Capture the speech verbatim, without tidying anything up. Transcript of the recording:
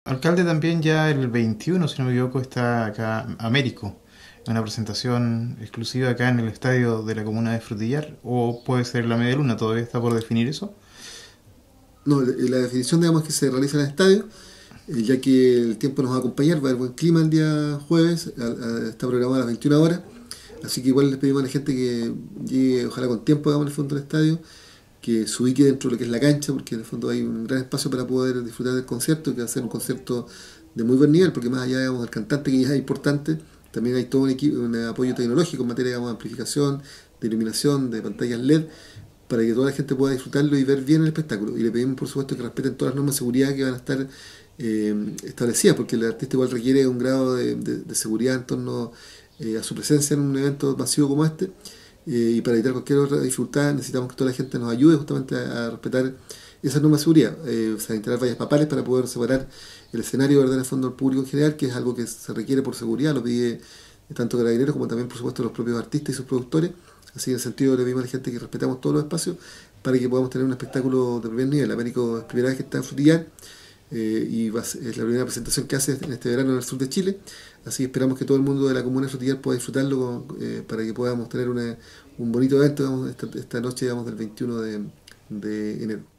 Alcalde, también ya el veintiuno, si no me equivoco, está acá Américo, en una presentación exclusiva acá en el estadio de la comuna de Frutillar, o puede ser la Media Luna, todavía está por definir eso. No, la definición, digamos, que se realiza en el estadio, eh, ya que el tiempo nos va a acompañar, va a haber buen clima el día jueves, a- a- está programado a las veintiuna horas, así que igual les pedimos a la gente que llegue, ojalá con tiempo, digamos, en el fondo del estadio, que se ubique dentro de lo que es la cancha, porque en el fondo hay un gran espacio para poder disfrutar del concierto, que va a ser un concierto de muy buen nivel, porque más allá, digamos, del cantante, que ya es importante, también hay todo un, equipo, un apoyo tecnológico en materia, digamos, de amplificación, de iluminación, de pantallas L E D, para que toda la gente pueda disfrutarlo y ver bien el espectáculo. Y le pedimos, por supuesto, que respeten todas las normas de seguridad que van a estar eh, establecidas, porque el artista igual requiere un grado de, de- de seguridad en torno eh, a su presencia en un evento masivo como este. Eh, y para evitar cualquier otra dificultad necesitamos que toda la gente nos ayude justamente a, a respetar esas normas de seguridad. Eh, o sea, instalar vallas papales para poder separar el escenario, ¿verdad?, en el fondo al público en general, que es algo que se requiere por seguridad, lo pide tanto Carabineros como también, por supuesto, los propios artistas y sus productores. Así, en el sentido, le pedimos a la gente que respetamos todos los espacios para que podamos tener un espectáculo de primer nivel. Américo es primera vez que está en Frutillar, eh, y va a ser- es la primera presentación que hace en este verano en el sur de Chile. Así que esperamos que todo el mundo de la comuna de Frutillar pueda disfrutarlo, eh, para que podamos tener una, un bonito evento, digamos, esta, esta noche, digamos, del veintiuno de, de enero.